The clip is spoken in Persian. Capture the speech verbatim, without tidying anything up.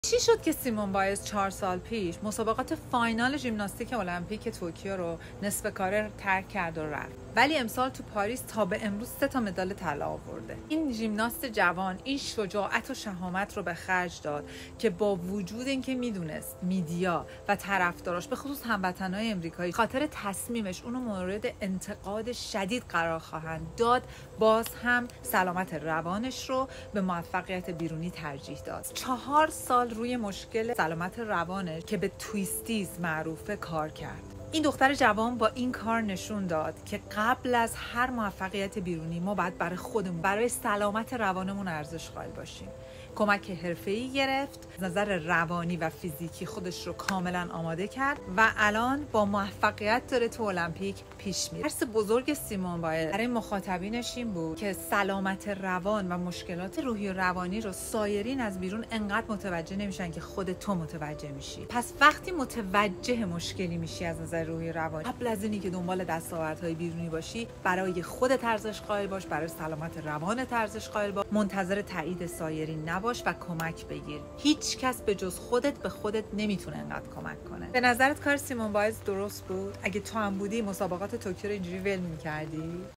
چی شد که سیمون بایلز چهار سال پیش مسابقات فاینال ژیمناستیک المپیک توکیو رو نصف کاره ترک کرد و رفت، ولی امسال تو پاریس تا به امروز سه تا مدال طلا آورده. این ژیمناست جوان این شجاعت و شهامت رو به خرج داد که با وجود اینکه میدونست میدیا و طرفداراش به خصوص هموطنای امریکایی خاطر تصمیمش اونو مورد انتقاد شدید قرار خواهند داد، باز هم سلامت روانش رو به موفقیت بیرونی ترجیح داد. چهار سال روی مشکل سلامت روانش که به تویستیز معروفه کار کرد. این دختر جوان با این کار نشون داد که قبل از هر موفقیت بیرونی ما باید برای خودمون، برای سلامت روانمون ارزش قائل باشیم. کمک حرفه‌ای گرفت، نظر روانی و فیزیکی خودش رو کاملا آماده کرد و الان با موفقیت داره تو المپیک پیش میره. درس بزرگ سیمون بایلز برای مخاطبینش این بود که سلامت روان و مشکلات روحی و روانی رو سایرین از بیرون انقدر متوجه نمیشن که خود تو متوجه میشی. پس وقتی متوجه مشکلی میشی از نظر روحی روانی، قبل از اینی که دنبال دستاوردهای بیرونی باشی، برای خودت ارزش قائل باش، برای سلامت روانت ارزش قائل باش، منتظر تایید سایرین نباش و کمک بگیر. هیچ کس به جز خودت به خودت نمیتونه انقدر کمک کنه. به نظرت کار سیمون بایلز درست بود؟ اگه تو هم بودی مسابقات توکیو رو اینجوری ول می‌کردی؟